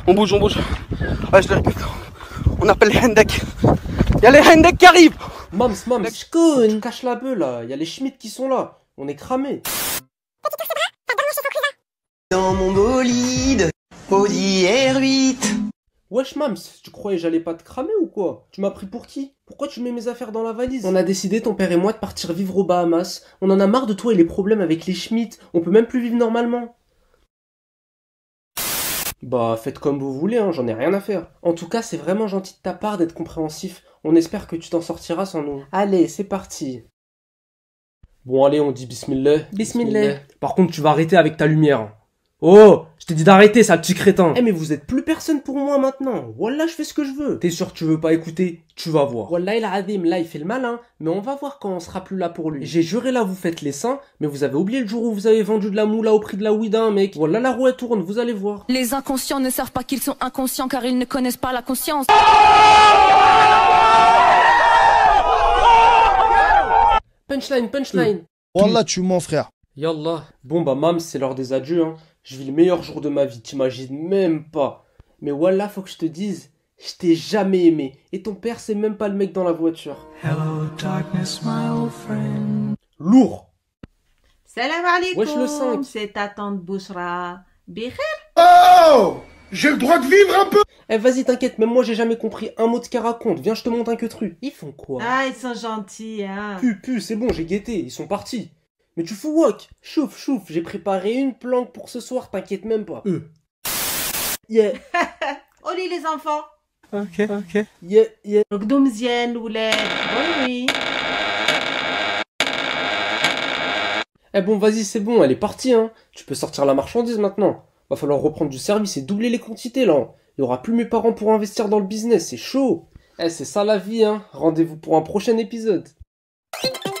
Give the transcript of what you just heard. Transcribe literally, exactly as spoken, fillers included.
On bouge, on bouge. Ouais, je les récupère. On appelle les Hendek. Il y a les Hendek qui arrivent. Mams, mams, tu caches la beuh là. Il y a les Schmitt qui sont là. On est cramés. Dans mon bolide, Audi R huit. Wesh Mams, tu croyais j'allais pas te cramer ou quoi? Tu m'as pris pour qui? Pourquoi tu mets mes affaires dans la valise? On a décidé, ton père et moi, de partir vivre aux Bahamas. On en a marre de toi et les problèmes avec les Schmitt. On peut même plus vivre normalement. Bah, faites comme vous voulez, hein, j'en ai rien à faire. En tout cas, c'est vraiment gentil de ta part d'être compréhensif. On espère que tu t'en sortiras sans nous. Allez, c'est parti. Bon, allez, on dit bismillah. Bismillah. Par contre, tu vas arrêter avec ta lumière. Oh, je t'ai dit d'arrêter, sale petit crétin. Eh mais vous êtes plus personne pour moi maintenant. Wallah, je fais ce que je veux. T'es sûr que tu veux pas écouter? Tu vas voir. Wallah, il a adim, là il fait le malin, mais on va voir quand on sera plus là pour lui. J'ai juré là, vous faites les seins, mais vous avez oublié le jour où vous avez vendu de la moula au prix de la ouïda, mec. Wallah, la roue elle tourne, vous allez voir. Les inconscients ne savent pas qu'ils sont inconscients car ils ne connaissent pas la conscience. Punchline, punchline. Wallah, tu mens, frère. Yallah. Bon bah Mams, c'est l'heure des adieux, hein. Je vis le meilleur jour de ma vie, t'imagines même pas. Mais Wallah, faut que je te dise, je t'ai jamais aimé. Et ton père, c'est même pas le mec dans la voiture. Hello, darkness, my old friend. Lourd. Salam alaikum. Wesh le cinq. C'est ta tante Bouchra. Bikhair. Oh, j'ai le droit de vivre un peu. Eh vas-y, t'inquiète, même moi j'ai jamais compris un mot de ce qu'elle raconte. Viens, je te montre un queutru. Ils font quoi? Ah, ils sont gentils, hein. Pu, pu, c'est bon, j'ai guetté, ils sont partis. Mais tu fous wok. Chouf, chouf, j'ai préparé une planque pour ce soir, t'inquiète même pas. Euh. Yeah. Au lit les enfants. Ok, ok. Yeah, yeah. Gdoumzien, Ouled. Bonne nuit. Eh bon, vas-y, c'est bon, elle est partie, hein. Tu peux sortir la marchandise maintenant. Va falloir reprendre du service et doubler les quantités, là. Il y aura plus mes parents pour investir dans le business, c'est chaud. Eh, c'est ça la vie, hein. Rendez-vous pour un prochain épisode.